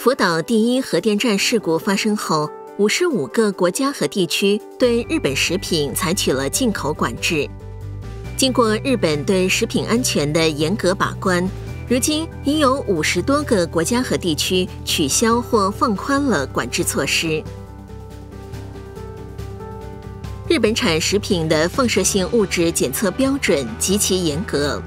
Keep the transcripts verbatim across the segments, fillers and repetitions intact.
福岛第一核电站事故发生后，五十五个国家和地区对日本食品采取了进口管制。经过日本对食品安全的严格把关，如今已有五十多个国家和地区取消或放宽了管制措施。日本产食品的放射性物质检测标准极其严格，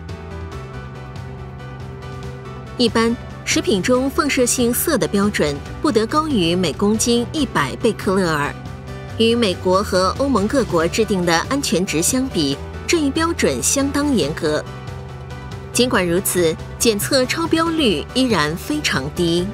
一般食品中放射性铯的标准不得高于每公斤一百贝克勒尔，与美国和欧盟各国制定的安全值相比，这一标准相当严格。尽管如此，检测超标率依然非常低。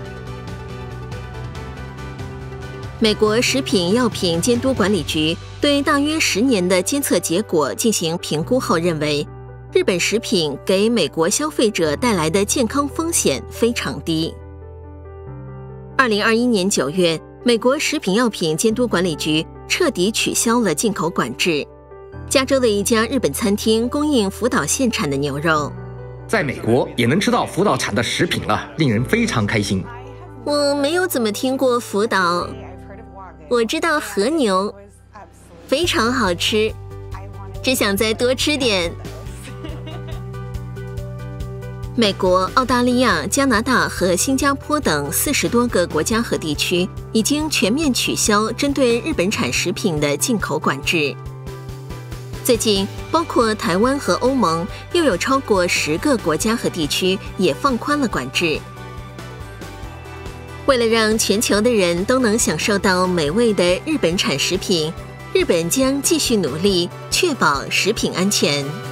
美国食品药品监督管理局对大约十年的监测结果进行评估后认为，日本食品给美国消费者带来的健康风险非常低。二零二一年九月，美国食品药品监督管理局彻底取消了进口管制。加州的一家日本餐厅供应福岛县产的牛肉， 在美国也能吃到福岛产的食品了，令人非常开心。 我没有怎么听过福岛，我知道和牛非常好吃，只想再多吃点。美国、澳大利亚、加拿大和新加坡等四十多个国家和地区已经全面取消针对日本产食品的进口管制。最近，包括台湾和欧盟，又有超过十个国家和地区也放宽了管制。为了让全球的人都能享受到美味的日本产食品，日本将继续努力确保食品安全。